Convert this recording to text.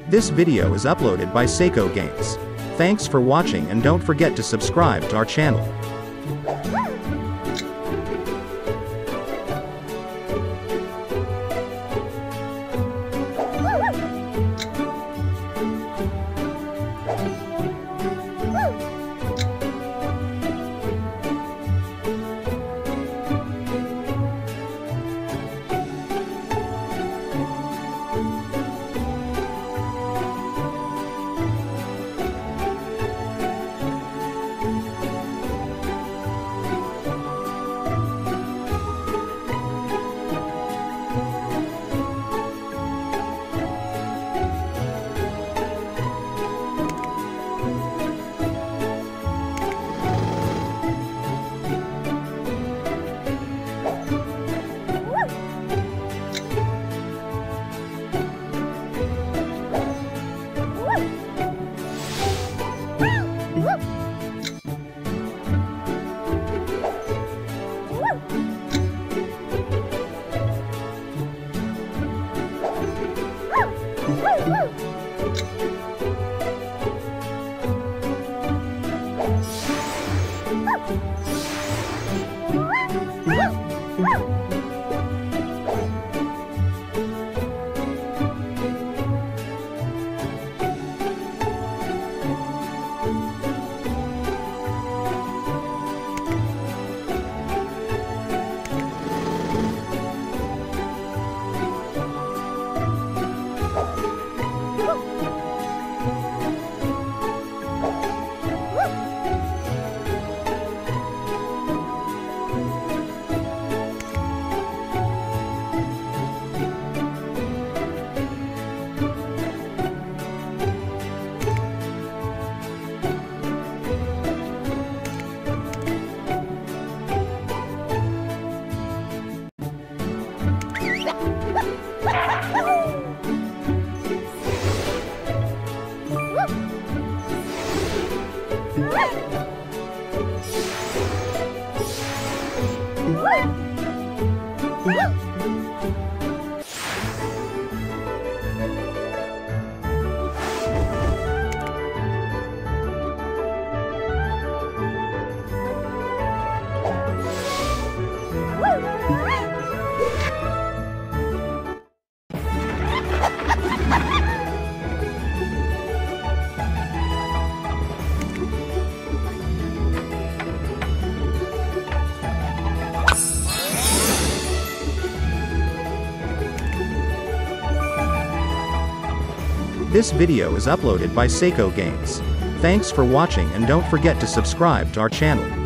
This video is uploaded by Seiko Games. Thanks for watching and don't forget to subscribe to our channel. This video is uploaded by Seiko Games. Thanks for watching and don't forget to subscribe to our channel.